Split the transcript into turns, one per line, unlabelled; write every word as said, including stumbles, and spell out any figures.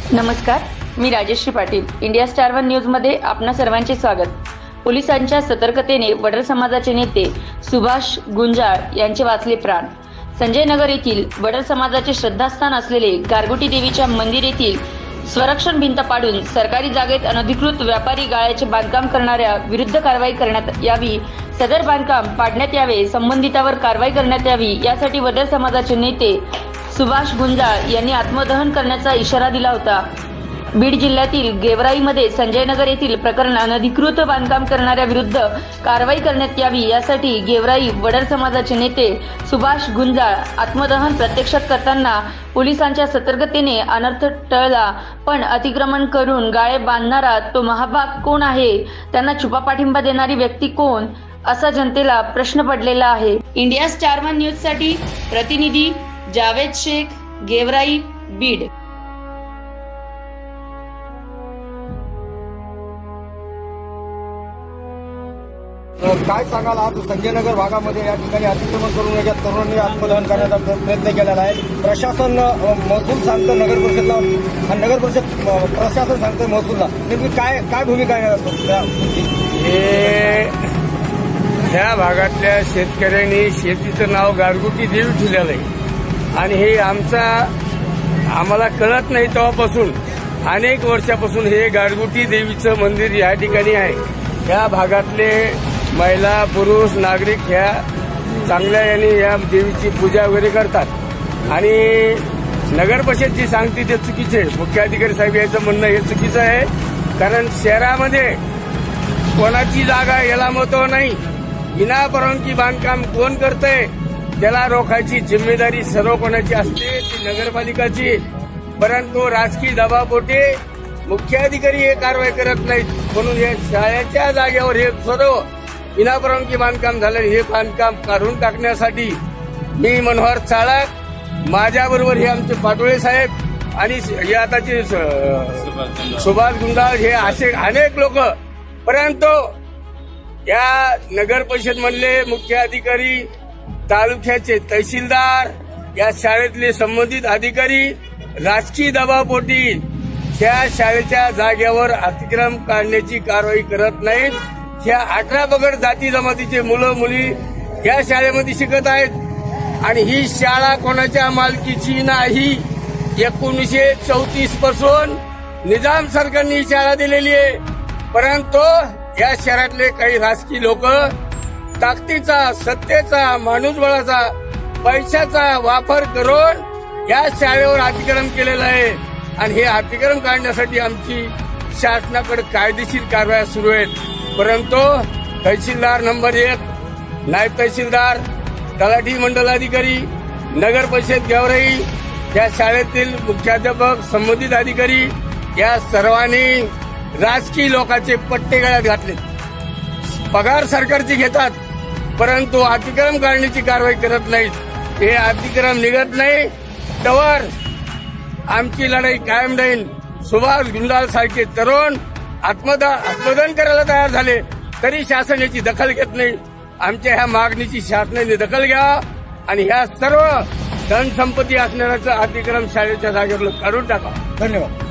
नमस्कार, मी Rajeshri Patil. India Star One News मध्ये आपणा सर्वांचे स्वागत. पोलिसांच्या सतर्कतेने वडर समाजाचे नेते सुभाष गुंजाळ यांचे वाचले प्राण. संजय नगर येथील वडर समाजाचे श्रद्धास्थान असलेले गारगोटी देवीच्या मंदिर येथील स्वरक्षण भिंत पाडून सरकारी जागेत अनधिकृत व्यापारी गाळ्याचे बांधकाम करणाऱ्या विरुद्ध कारवाई करण्यात यावी. सदर बांधकाम पाडण्यात यावे, संबंधितावर कारवाई करण्यात यावी यासाठी वडर समाजाचे नेते सुभाष गुंजाळ यांनी आत्मदहन करण्याचा इशारा दिला होता. बीड जिल्ह्यातील गेवराईमध्ये संजय नगर येथील प्रकरण अनधिकृत बांधकाम करणाऱ्या विरुद्ध कारवाई करण्यात यावी यासाठी गेवराई वडर समाजाचे नेते सुभाष गुंजाळ आत्मदहन प्रत्यक्षात करताना पोलिसांच्या सतर्कतेने अनर्थ टळला. पण अतिक्रमण करून गाळे बांधणारा तो महाभाग कोण आहे, त्यांना छुपा पाठिंबा देणारी व्यक्ती कोण, असा जनतेला प्रश्न पडलेला आहे. इंडिया स्टार वन न्यूज साठी प्रतिनिधी जावेद शेख, गेवराई, बीड.
काय सांगाल, आज संजय नगर भागामध्ये या ठिकाणी अतिक्रमण करून या तरुणांनी आत्मदहन करण्याचा प्रयत्न केलेला आहे. प्रशासन महसूल सांगतं नगर परिषदला आणि नगर परिषद प्रशासन सांगतं महसूलला, नेमकी काय काय भूमिका आहे?
ह्या भागातल्या शेतकऱ्यांनी शेतीचं नाव गारगोटी देवी ठेवलेलं आहे आणि हे आमचा आम्हाला कळत नाही तेव्हापासून अनेक वर्षापासून हे गारगोटी देवीचं मंदिर या ठिकाणी आहे. या भागातले महिला पुरुष नागरिक ह्या चांगल्या याने या देवीची पूजा वगैरे करतात आणि नगर परिषद जी सांगते ते चुकीचे. मुख्याधिकारी साहेब याचं म्हणणं हे चुकीचं आहे, कारण शहरामध्ये कोणाची जागा याला महत्व नाही. विना परवानगी बांधकाम कोण करतंय त्याला रोखायची जिम्मेदारी सर्व कोणाची असते, ती नगरपालिकाची. परंतु राजकीय दबावपोटी मुख्याधिकारी हे कारवाई करत नाहीत, म्हणून या शाळेच्या जागेवर हे सर्व विनापरवानगी बांधकाम झालं. हे बांधकाम काढून टाकण्यासाठी मी मनोहर चाळक, माझ्याबरोबर हे आमचे पाटोळे साहेब आणि हे आताचे सुभाष गुंजाळ हे असे अनेक लोक. परंतु या नगर परिषद मधले मुख्य अधिकारी, तालुक्याचे तहसीलदार, या शाळेतले संबंधित अधिकारी राजकीय दबावपोटी ह्या शाळेच्या जागेवर अतिक्रमण काढण्याची कारवाई करत नाहीत. ह्या अठरा पगड जाती जमातीचे मुलं मुली या शाळेमध्ये शिकत आहेत आणि ही शाळा कोणाच्या मालकीची नाही. एकोणीसशे चौतीस पासून निजाम सरकारने ही शाळा दिलेली आहे. परंतु या शहरातले काही राजकीय लोक ताकदीचा, सत्तेचा, माणूसबळाचा, पैशाचा वापर करून या शाळेवर अतिक्रमण केलेलं आहे आणि हे अतिक्रमण काढण्यासाठी आमची शासनाकडे कायदेशीर कारवाया सुरू आहेत. परंतु तहसीलदार नंबर एक, नायब तहसीलदार, तलाठी मंडलाधिकारी, नगर परिषद गेवराई, या शाळेतील मुख्याध्यापक, संबंधित अधिकारी या सर्वांनी राजकीय लोकांचे पट्टे गळ्यात घातले. पगार सरकारची घेतात परंतु अतिक्रमण काढण्याची कारवाई करत नाहीत. हे अतिक्रमण निघत नाही तवर आमची लढाई कायम राहील. सुभाष गुंजाळ सारखे तरुण आत्मदहन करायला तयार झाले तरी शासन याची दखल घेत नाही. आमच्या ह्या मागणीची शासनाने दखल घ्यावा आणि ह्या सर्व धनसंपत्ती असणाऱ्याचं अतिक्रमण शाळेच्या जागेवर काढून टाकावं.
धन्यवाद.